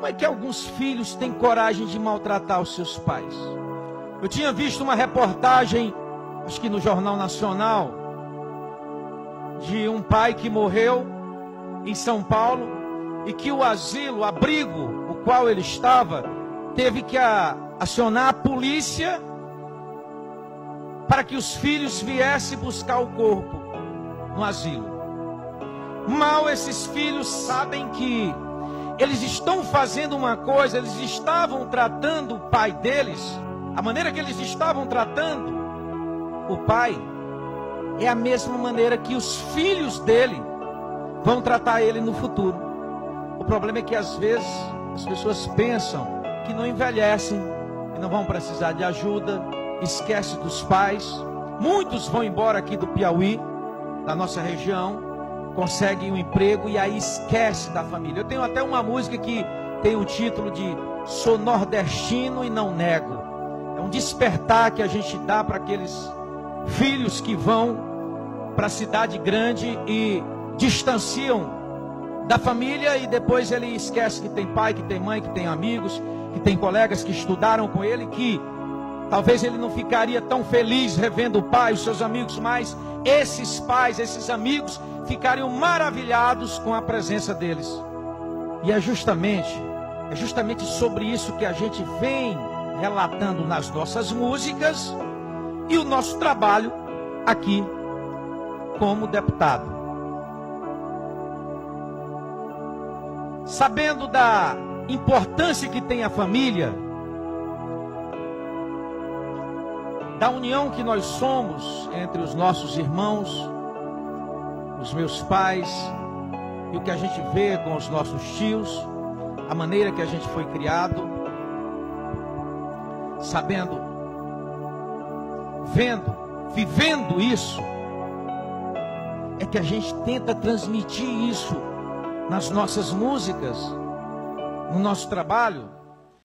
Como é que alguns filhos têm coragem de maltratar os seus pais? Eu tinha visto uma reportagem, acho que no Jornal Nacional, de um pai que morreu em São Paulo e que o asilo, o abrigo, o qual ele estava, teve que acionar a polícia para que os filhos viessem buscar o corpo no asilo. Mal esses filhos sabem que eles estão fazendo uma coisa, eles estavam tratando o pai deles, a maneira que eles estavam tratando o pai é a mesma maneira que os filhos dele vão tratar ele no futuro. O problema é que às vezes as pessoas pensam que não envelhecem, que não vão precisar de ajuda, esquece dos pais. Muitos vão embora aqui do Piauí, da nossa região, conseguem um emprego e aí esquece da família. Eu tenho até uma música que tem o título de Sou Nordestino e Não Nego. É um despertar que a gente dá para aqueles filhos que vão para a cidade grande e distanciam da família e depois ele esquece que tem pai, que tem mãe, que tem amigos, que tem colegas que estudaram com ele, que talvez ele não ficaria tão feliz revendo o pai, os seus amigos, mas esses pais, esses amigos ficariam maravilhados com a presença deles. E é justamente sobre isso que a gente vem relatando nas nossas músicas e o nosso trabalho aqui como deputado. Sabendo da importância que tem a família, da união que nós somos entre os nossos irmãos, os meus pais, e o que a gente vê com os nossos tios, a maneira que a gente foi criado, sabendo, vendo, vivendo isso, é que a gente tenta transmitir isso nas nossas músicas, no nosso trabalho.